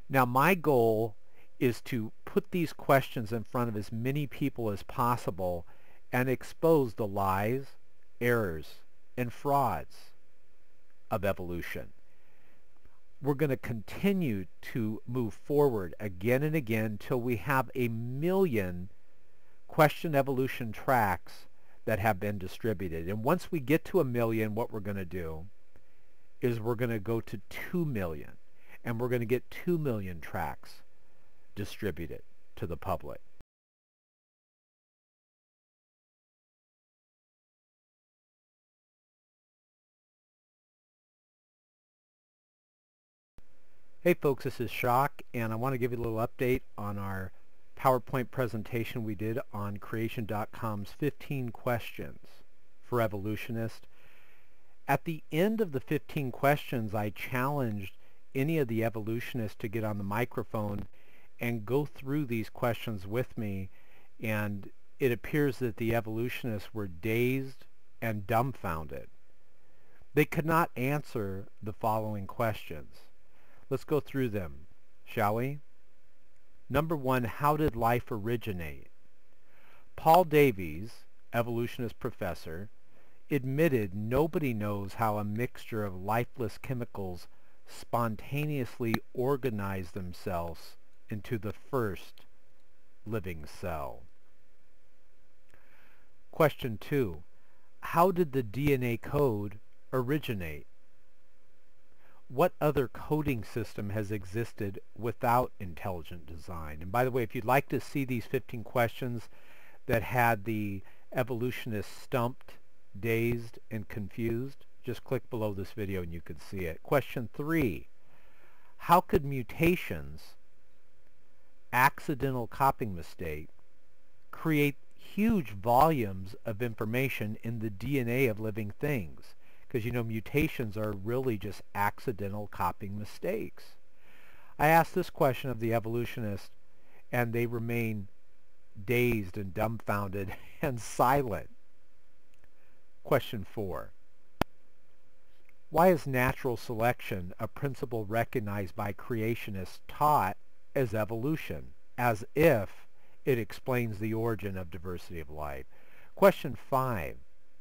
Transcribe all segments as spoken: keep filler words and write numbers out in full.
Now my goal is to put these questions in front of as many people as possible and expose the lies, errors, and frauds of evolution. We're going to continue to move forward again and again till we have a million question evolution tracks that have been distributed. And once we get to a million, what we're going to do is we're going to go to two million, and we're going to get two million tracks distributed to the public. Hey folks, this is Shock, and I want to give you a little update on our PowerPoint presentation we did on creation dot com's fifteen questions for evolutionists. At the end of the fifteen questions, I challenged any of the evolutionists to get on the microphone and go through these questions with me, and it appears that the evolutionists were dazed and dumbfounded. They could not answer the following questions. Let's go through them, shall we? Number one, how did life originate? Paul Davies, evolutionist professor, admitted nobody knows how a mixture of lifeless chemicals spontaneously organize themselves into the first living cell. Question two, how did the D N A code originate? What other coding system has existed without intelligent design? And by the way, if you'd like to see these fifteen questions that had the evolutionists stumped, dazed, and confused, just click below this video and you can see it. Question three, how could mutations, accidental copying mistake, create huge volumes of information in the D N A of living things? Because, you know, mutations are really just accidental copying mistakes. I asked this question of the evolutionists, and they remain dazed and dumbfounded and silent. Question four. Why is natural selection a principle recognized by creationists taught as evolution, as if it explains the origin of diversity of life? Question five.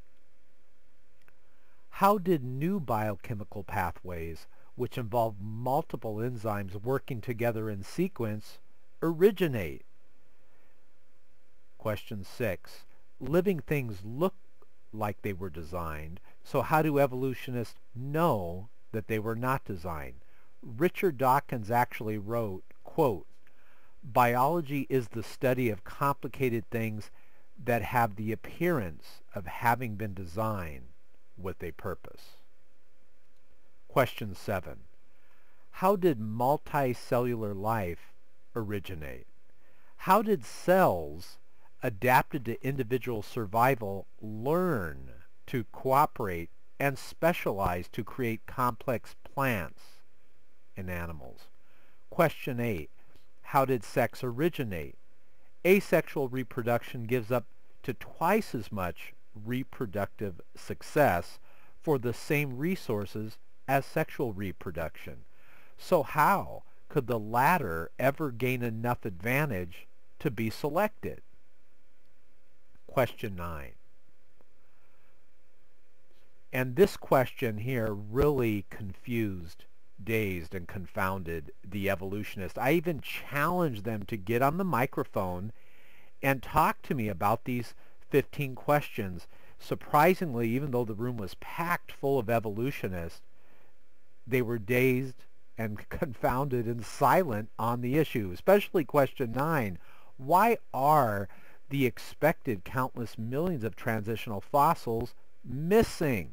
How did new biochemical pathways, which involve multiple enzymes working together in sequence, originate? Question six. Living things look like they were designed, so how do evolutionists know that they were not designed? Richard Dawkins actually wrote, quote, "Biology is the study of complicated things that have the appearance of having been designed with a purpose." Question seven. How did multicellular life originate? How did cells adapted to individual survival learn to cooperate and specialize to create complex plants and animals? Question eight. How did sex originate? Asexual reproduction gives up to twice as much reproductive success for the same resources as sexual reproduction. So how could the latter ever gain enough advantage to be selected? Question nine. And this question here really confused, dazed, and confounded the evolutionists. I even challenged them to get on the microphone and talk to me about these fifteen questions. Surprisingly, even though the room was packed full of evolutionists, they were dazed and confounded and silent on the issue, especially question nine. Why are the expected countless millions of transitional fossils missing?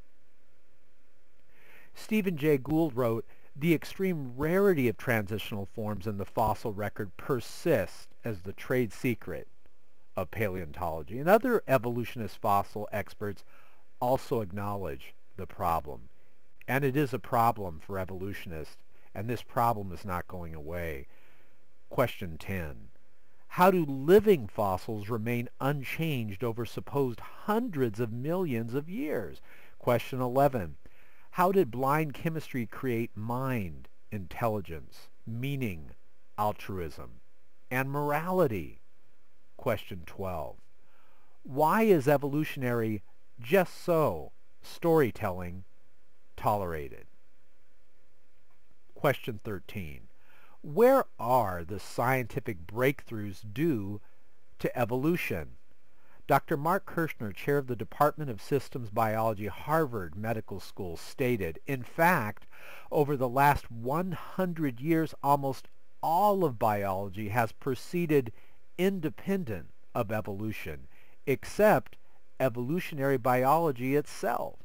Stephen Jay Gould wrote, "The extreme rarity of transitional forms in the fossil record persists as the trade secret of paleontology." And other evolutionist fossil experts also acknowledge the problem. And it is a problem for evolutionists, and this problem is not going away. Question ten. How do living fossils remain unchanged over supposed hundreds of millions of years? Question eleven. How did blind chemistry create mind, intelligence, meaning, altruism, and morality. Question twelve. Why is evolutionary just so storytelling tolerated? Question thirteen. Where are the scientific breakthroughs due to evolution? Doctor Mark Kirshner, chair of the Department of Systems Biology, Harvard Medical School, stated, in fact, over the last one hundred years, almost all of biology has proceeded independent of evolution, except evolutionary biology itself.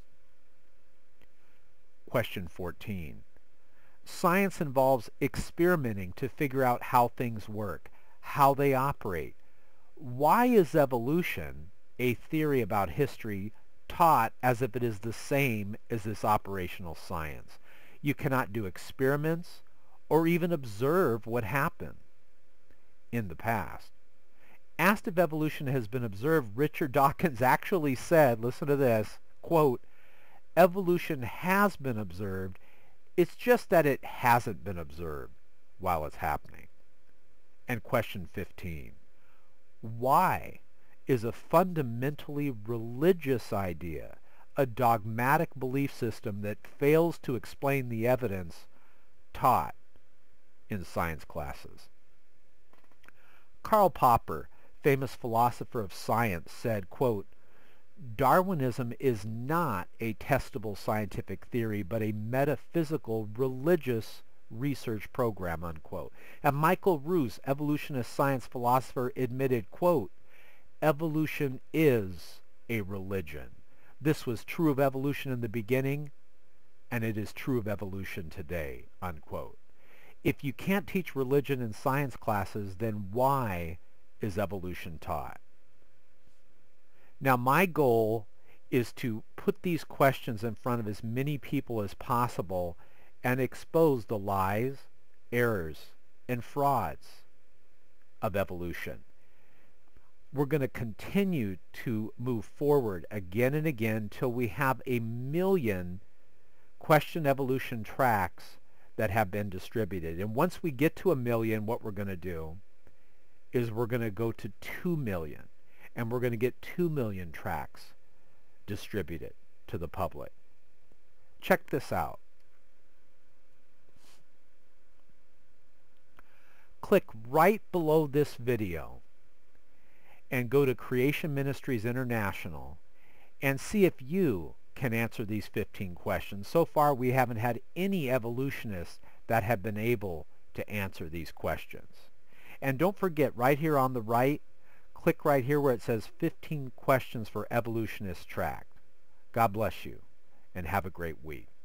Question fourteen. Science involves experimenting to figure out how things work, how they operate. Why is evolution, a theory about history, taught as if it is the same as this operational science? You cannot do experiments or even observe what happened in the past. Asked if evolution has been observed, Richard Dawkins actually said, listen to this, quote, "Evolution has been observed. It's just that it hasn't been observed while it's happening." And question fifteen. Why is a fundamentally religious idea, a dogmatic belief system that fails to explain the evidence, taught in science classes? Karl Popper, famous philosopher of science, said, quote, "Darwinism is not a testable scientific theory, but a metaphysical religious research program," unquote. And Michael Ruse, evolutionist science philosopher, admitted, quote, "Evolution is a religion. This was true of evolution in the beginning, and it is true of evolution today," unquote. If you can't teach religion in science classes, then why is evolution taught? Now, my goal is to put these questions in front of as many people as possible and expose the lies, errors, and frauds of evolution. We're going to continue to move forward again and again till we have a million question evolution tracks that have been distributed. And once we get to a million, what we're going to do is we're going to go to two million. And we're going to get two million tracks distributed to the public. Check this out. Click right below this video and go to Creation Ministries International and see if you can answer these fifteen questions. So far, we haven't had any evolutionists that have been able to answer these questions. And don't forget, right here on the right, click right here where it says fifteen questions for evolutionist track. God bless you and have a great week.